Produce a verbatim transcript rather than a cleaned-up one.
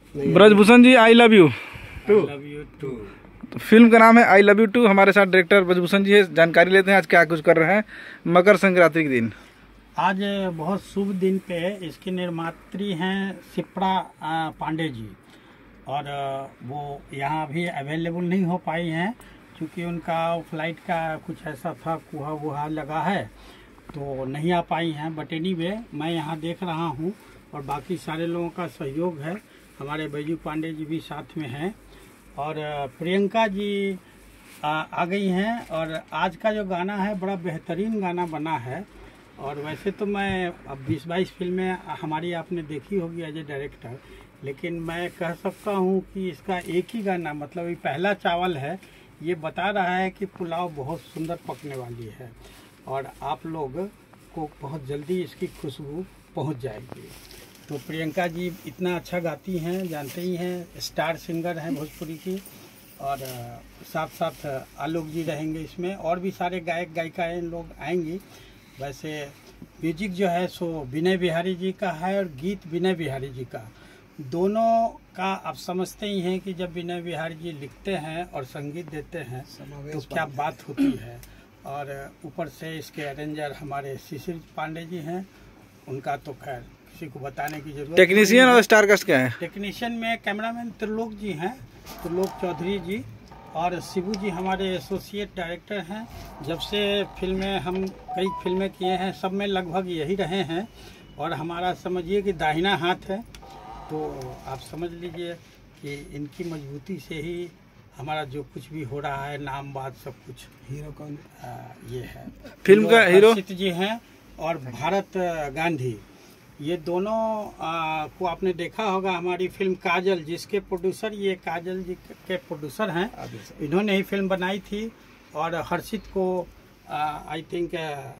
Brijbhushan ji, I love you too love you too. तो film का नाम है आई लव यू टू। हमारे साथ डायरेक्टर ब्रजभूषण जी है। जानकारी लेते हैं आज क्या कुछ कर रहे हैं मकर संक्रांति के दिन। आज बहुत शुभ दिन पे है। इसके निर्मात्री हैं शिप्रा पांडे जी, और वो यहाँ अभी अवेलेबल नहीं हो पाई हैं क्योंकि उनका फ्लाइट का कुछ ऐसा था, कुहा वुहा लगा है तो नहीं आ पाई हैं। बट एनीवे मैं यहाँ देख रहा हूँ और बाकी सारे लोगों का सहयोग है। हमारे बैजू पांडे जी भी साथ में हैं और प्रियंका जी आ, आ गई हैं। और आज का जो गाना है बड़ा बेहतरीन गाना बना है। और वैसे तो मैं अब बीस बाईस फिल्में हमारी आपने देखी होगी एज ए डायरेक्टर, लेकिन मैं कह सकता हूँ कि इसका एक ही गाना, मतलब ये पहला चावल है, ये बता रहा है कि पुलाव बहुत सुंदर पकने वाली है और आप लोग को बहुत जल्दी इसकी खुशबू पहुँच जाएगी। तो प्रियंका जी इतना अच्छा गाती हैं, जानते ही हैं, स्टार सिंगर हैं भोजपुरी की। और साथ साथ आलोक जी रहेंगे इसमें, और भी सारे गायक गायिकाएँ लोग आएंगी। वैसे म्यूजिक जो है सो विनय बिहारी जी का है और गीत विनय बिहारी जी का। दोनों का आप समझते ही हैं कि जब विनय बिहारी जी लिखते हैं और संगीत देते हैं तो क्या बात होती है। और ऊपर से इसके अरेंजर हमारे शिशिर पांडे जी हैं, उनका तो खैर किसी को बताने की जरूरत। टेक्नीशियन और स्टारकास्ट क्या है? टेक्नीशियन में कैमरामैन त्रिलोक जी हैं, त्रिलोक चौधरी जी, और शिबू जी हमारे एसोसिएट डायरेक्टर हैं। जब से फिल्में हम कई फिल्में किए हैं सब में लगभग यही रहे हैं और हमारा समझिए कि दाहिना हाथ है। तो आप समझ लीजिए कि इनकी मजबूती से ही हमारा जो कुछ भी हो रहा है, नाम बात सब कुछ। हीरो कौन? आ, ये है फिल्म का हीरो हर्षित जी हैं और भारत गांधी, ये दोनों आ, को आपने देखा होगा हमारी फिल्म काजल, जिसके प्रोड्यूसर ये काजल जी के प्रोड्यूसर हैं। इन्होंने ही फिल्म बनाई थी और हर्षित को आई थिंक